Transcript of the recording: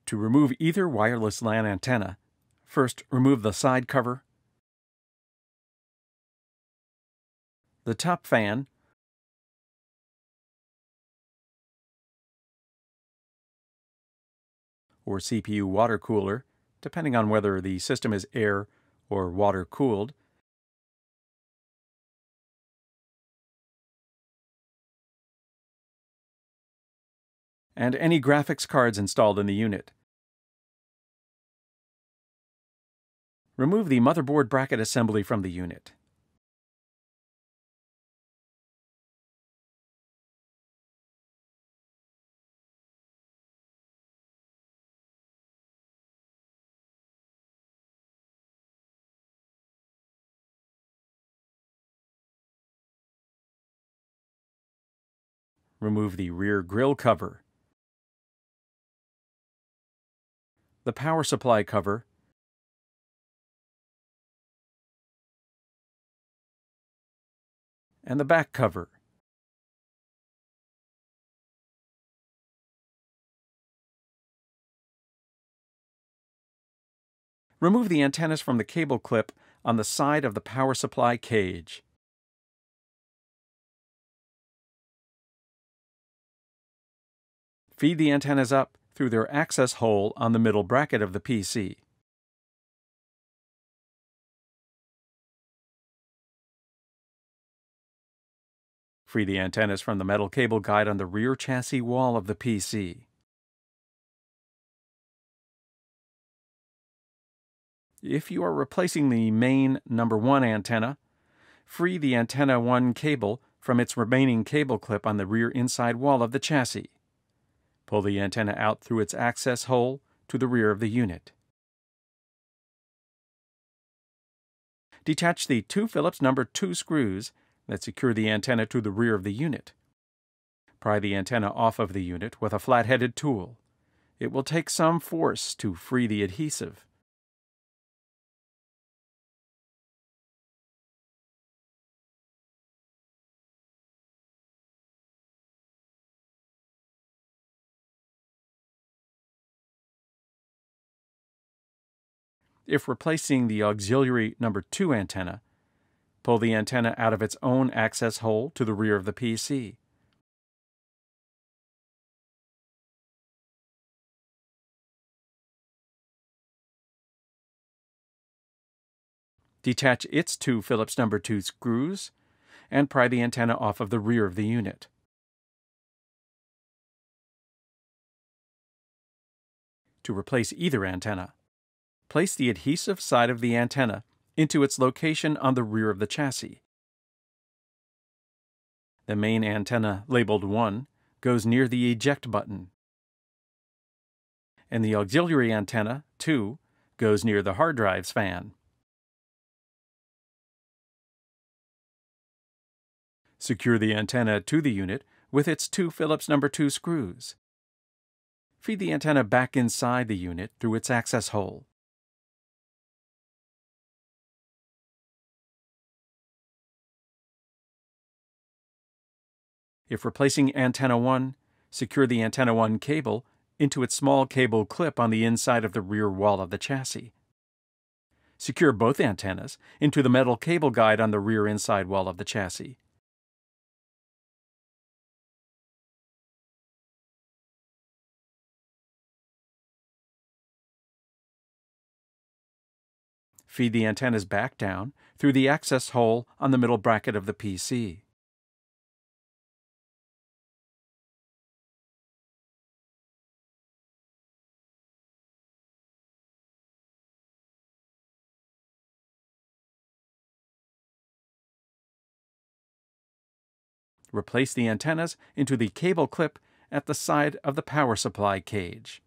To remove either wireless LAN antenna, first remove the side cover, the top fan, or CPU water cooler, depending on whether the system is air or water cooled, and any graphics cards installed in the unit. Remove the motherboard bracket assembly from the unit. Remove the rear grille cover, the power supply cover, and the back cover. Remove the antennas from the cable clip on the side of the power supply cage. Feed the antennas up through their access hole on the middle bracket of the PC. Free the antennas from the metal cable guide on the rear chassis wall of the PC. If you are replacing the main number 1 antenna, free the antenna 1 cable from its remaining cable clip on the rear inside wall of the chassis. Pull the antenna out through its access hole to the rear of the unit. Detach the 2 Phillips number 2 screws that secure the antenna to the rear of the unit. Pry the antenna off of the unit with a flat-headed tool. It will take some force to free the adhesive. If replacing the auxiliary number 2 antenna, pull the antenna out of its own access hole to the rear of the PC. Detach its 2 Phillips number 2 screws and pry the antenna off of the rear of the unit. To replace either antenna, place the adhesive side of the antenna into its location on the rear of the chassis. The main antenna, labeled 1, goes near the eject button, and the auxiliary antenna, 2, goes near the hard drive's fan. Secure the antenna to the unit with its 2 Phillips number 2 screws. Feed the antenna back inside the unit through its access hole. If replacing antenna 1, secure the antenna 1 cable into its small cable clip on the inside of the rear wall of the chassis. Secure both antennas into the metal cable guide on the rear inside wall of the chassis. Feed the antennas back down through the access hole on the middle bracket of the PC. Replace the antennas into the cable clip at the side of the power supply cage.